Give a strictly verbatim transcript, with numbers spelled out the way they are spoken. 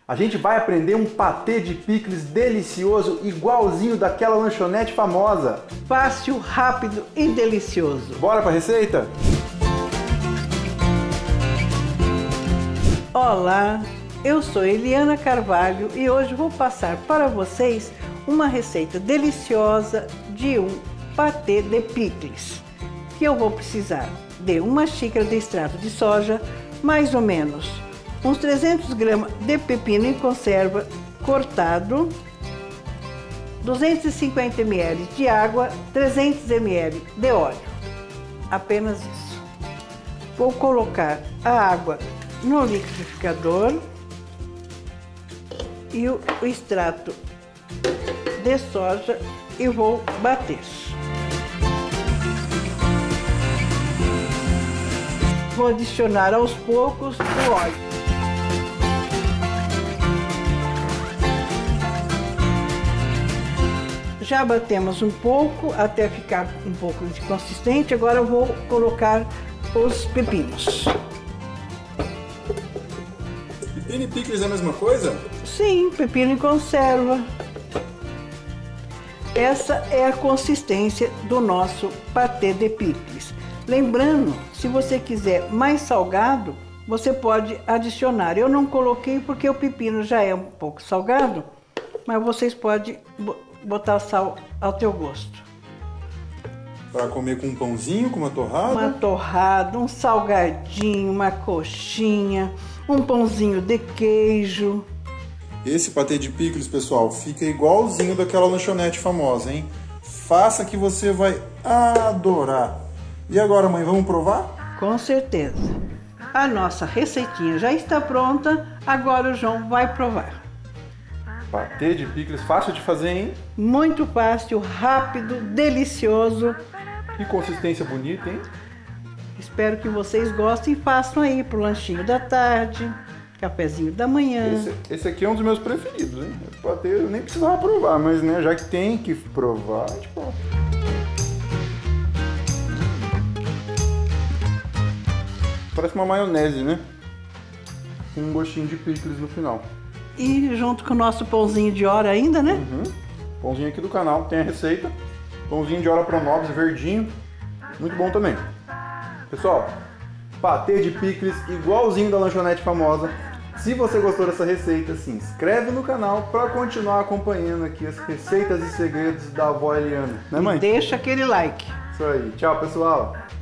A gente vai aprender um patê de picles delicioso, igualzinho daquela lanchonete famosa. Fácil, rápido e delicioso. Bora para a receita? Olá, eu sou Eliana Carvalho e hoje vou passar para vocês uma receita deliciosa de um patê de picles. Que eu vou precisar de uma xícara de extrato de soja, mais ou menos uns trezentos gramas de pepino em conserva cortado, duzentos e cinquenta mililitros de água, trezentos mililitros de óleo. Apenas isso. Vou colocar a água no liquidificador e o, o extrato de soja e vou bater. Vou adicionar aos poucos o óleo. Já batemos um pouco até ficar um pouco de consistente. Agora eu vou colocar os pepinos. Pepino e picles é a mesma coisa? Sim, pepino em conserva. Essa é a consistência do nosso patê de picles. Lembrando, se você quiser mais salgado, você pode adicionar. Eu não coloquei porque o pepino já é um pouco salgado, mas vocês podem botar sal ao teu gosto. Para comer com um pãozinho, com uma torrada? Uma torrada, um salgadinho, uma coxinha, um pãozinho de queijo. Esse patê de picles, pessoal, fica igualzinho daquela lanchonete famosa, hein? Faça que você vai adorar. E agora, mãe, vamos provar? Com certeza. A nossa receitinha já está pronta, agora o João vai provar. Patê de picles, fácil de fazer, hein? Muito fácil, rápido, delicioso. Que consistência bonita, hein? Espero que vocês gostem e façam aí pro lanchinho da tarde, cafezinho da manhã. Esse, esse aqui é um dos meus preferidos, hein? O patê eu nem precisava provar, mas né, já que tem que provar, a gente prova. Parece uma maionese, né? Com um gostinho de picles no final. E junto com o nosso pãozinho de hora ainda, né? Uhum. Pãozinho aqui do canal, tem a receita. Pãozinho de hora Pronobis, verdinho. Muito bom também. Pessoal, patê de picles igualzinho da lanchonete famosa. Se você gostou dessa receita, se inscreve no canal para continuar acompanhando aqui as receitas e segredos da avó Eliana. Né, mãe? E deixa aquele like. Isso aí. Tchau, pessoal.